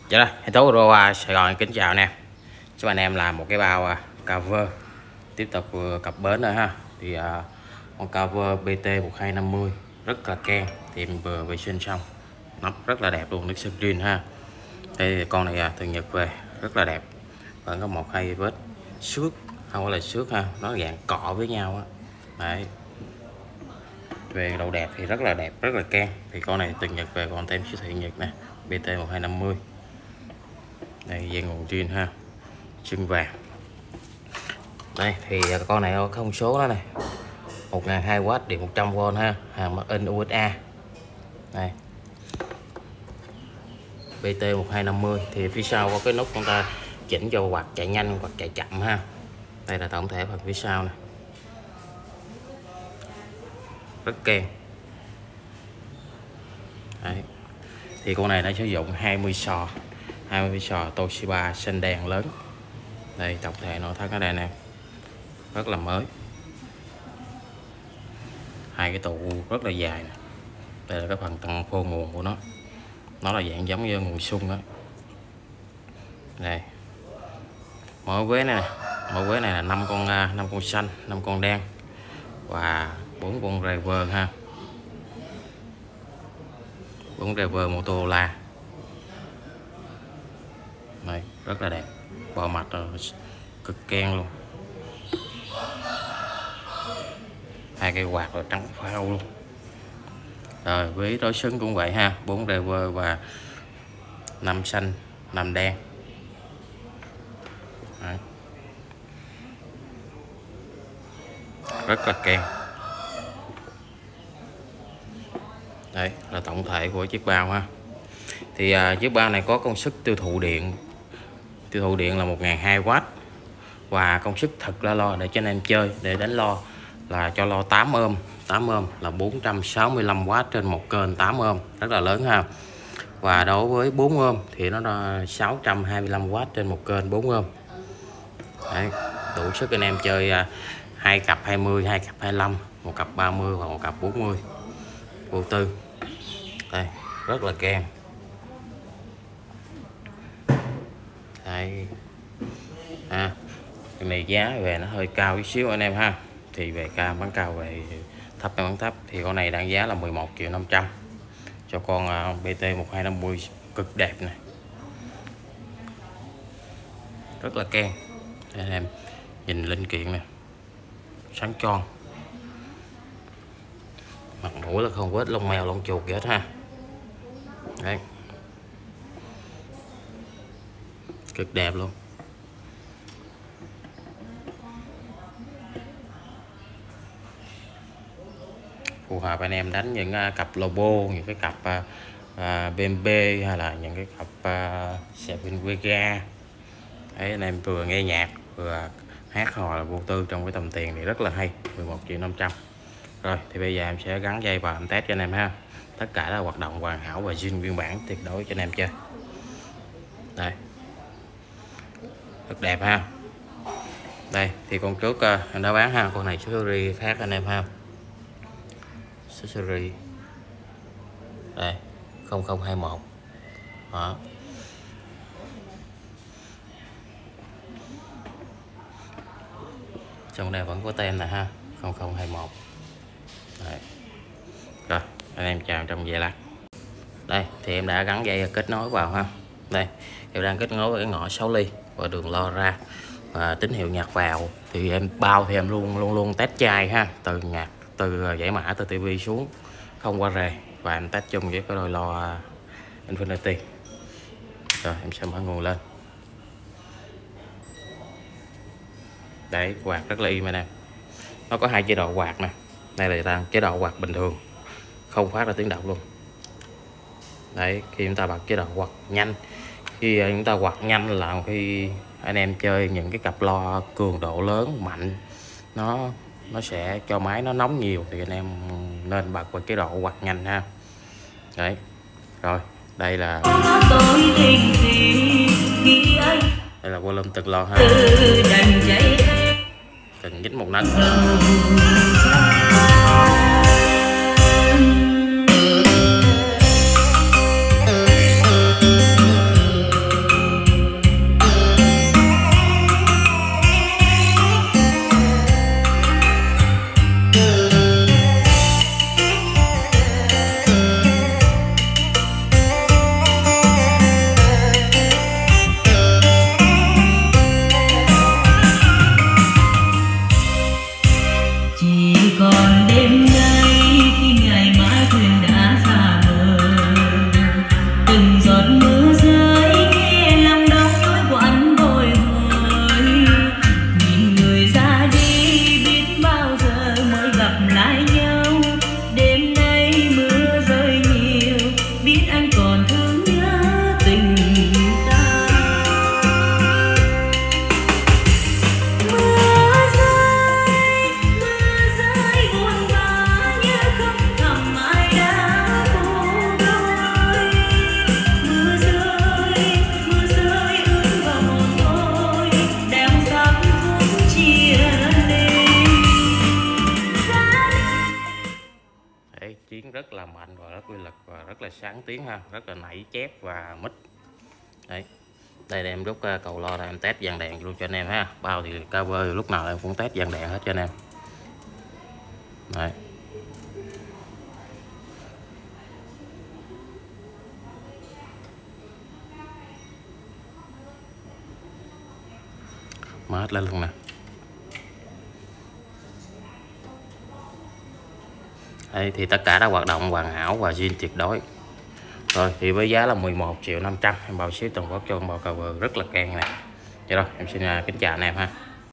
Dạ đó, Hãy Tố Pro Sài Gòn kính chào anh em. Chúc anh em làm một cái bao cover tiếp tục cặp bến nữa ha. Thì con cover BT1250 rất là keng, thì em vừa vệ sinh xong, nắp rất là đẹp luôn, nước sơn green ha. Đây con này từ Nhật về, rất là đẹp, vẫn có một hai vết xước, không phải là xước ha, nó dạng cọ với nhau á. Đấy, về độ đẹp thì rất là đẹp, rất là keng. Thì con này từ Nhật về, còn tem siêu thị Nhật nè, BT1250. Đây dây nguồn zin ha, chân vàng. Đây thì con này có thông số đó này, 1200W, điện 100V ha, hàng made in USA. Đây BT1250 thì phía sau có cái nút chúng ta chỉnh cho quạt chạy nhanh hoặc chạy chậm ha. Đây là tổng thể phần phía sau này, rất keng. Đấy. Thì con này đã sử dụng 20 sò Toshiba xanh đen lớn. Đây tổng thể nội thất ở đây nè, rất là mới. Hai cái tụ rất là dài nè. Đây là cái phần tầng phô nguồn của nó là dạng giống như nguồn sung đó. Đây mỗi vế này là 5 con xanh, 5 con đen và 4 con driver ha, 4 driver Motorola. Này rất là đẹp, bộ mặt cực keng luôn. Hai cây quạt rồi trắng phao luôn. Rồi với đối xứng cũng vậy ha, 4 driver và 5 xanh 5 đen. Đấy. Rất là keng. Đấy là tổng thể của chiếc bao ha. Thì chiếc bao này có công suất tiêu thụ điện là 1200W, và công suất thật là lo để cho anh em chơi, để đánh lo là cho lo 8 ohm là 465W trên một kênh 8 ohm, rất là lớn ha. Và đối với 4 ohm thì nó là 625W trên một kênh 4 ohm. Đấy, đủ sức anh em chơi 2 cặp 20, 2 cặp 25, một cặp 30 và một cặp 40 vô tư. Đây rất là keng. Đây cái này giá về nó hơi cao chút xíu anh em ha, thì về bán cao về thấp bán thấp. Thì con này đang giá là 11.500.000 cho con BT1250 cực đẹp này, rất là keng. Anh em nhìn linh kiện này sáng tròn, mặt mũi là không vết lông mèo lông chuột gì hết ha. Đấy, cực đẹp luôn. Phù hợp anh em đánh những cặp lobo, những cái cặp BMB hay là những cái cặp Seven Vega. Đấy, anh em vừa nghe nhạc vừa hát hò là vô tư trong cái tầm tiền thì rất là hay. 11.500.000. Rồi thì bây giờ em sẽ gắn dây vào em test cho anh em ha. Tất cả là hoạt động hoàn hảo và zin nguyên bản tuyệt đối cho anh em chơi. Đây rất đẹp ha. Đây thì con trước em đã bán ha, con này series khác anh em ha, series đây 0021 đó. Trong đây vẫn có tem này ha, 0021. Đấy. Rồi anh em chào trong giây lát. Đây thì em đã gắn dây kết nối vào ha. Đây em đang kết nối với cái ngõ 6 ly và đường lo ra và tín hiệu nhạc vào. Thì em bao thì em luôn test chai ha, từ nhạc, từ giải mã, từ tivi xuống không qua rề, và em test chung với cái đôi lo Infinity. Rồi em sẽ mở nguồn lên. Đấy, quạt rất là im anh em. Nó có hai chế độ quạt nè. Đây là đang chế độ quạt bình thường, không phát ra tiếng động luôn. Đấy, khi chúng ta bật chế độ quạt nhanh, khi chúng ta quạt nhanh là khi anh em chơi những cái cặp loa cường độ lớn mạnh, nó sẽ cho máy nó nóng nhiều, thì anh em nên bật vào chế độ quạt nhanh ha. Đấy, rồi đây là volume từng lo ha, cần nhích một nấc. còn thương nhớ tình ta. Mưa rơi buồn bã như khóc thầm ai đã vô đôi. Mưa rơi ướt vào mồ hôi, đem sắc thuốc chia ly. Đấy, chiến rất là mạnh và rất uy lực và rất là sáng tiếng ha, rất là nảy chép và mít. Đấy, đây em rút cầu lo ra em test dàn đèn luôn cho anh em ha. Bao thì cover thì lúc nào em cũng test dàn đèn hết cho anh em. Đấy. Mở hết lên luôn nè. Đây thì tất cả đã hoạt động hoàn hảo và zin tuyệt đối. Rồi thì với giá là 11.500.000 em bao ship toàn quốc cho con bao cover rất là keng này. Vậy rồi em xin kính chào anh em ha.